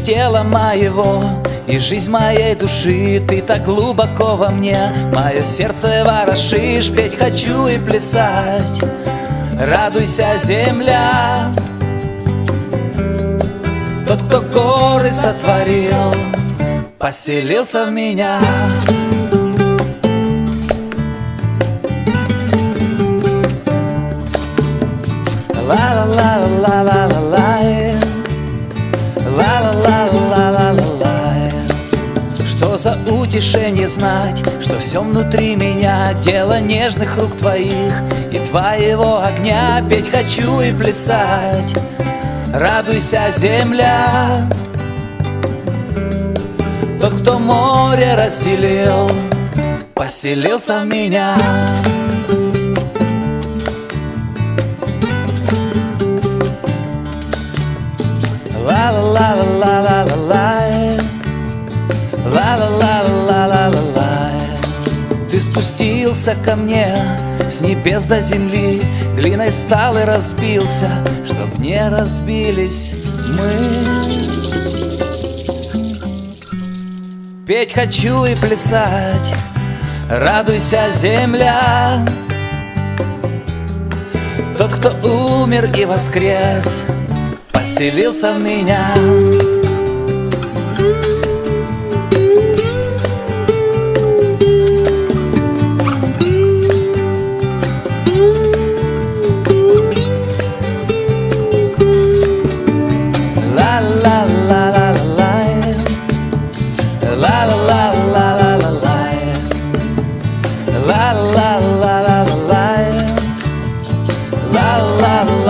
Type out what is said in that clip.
тела моего и жизнь моей души. Ты так глубоко во мне, мое сердце ворошишь. Петь хочу и плясать, радуйся, земля. Тот, кто горы сотворил, поселился в меня. Ла-ла-ла-ла-ла-ла-ла, ла-ла-ла-ла-ла-ла-ла. Что за утешение знать, что все внутри меня дело нежных рук твоих и твоего огня. Петь хочу и плясать, радуйся, земля. Тот, кто море разделил, поселился в меня. Ла-ла-ла-ла-ла-ла-ла, ла-ла-ла-ла-ла-ла-ла. Ты спустился ко мне с небес до земли, глиной стал и разбился, чтоб не разбились мы. Петь хочу и плясать, радуйся, земля. Тот, кто умер и воскрес, поселился в меня. La la la la la la, la la la.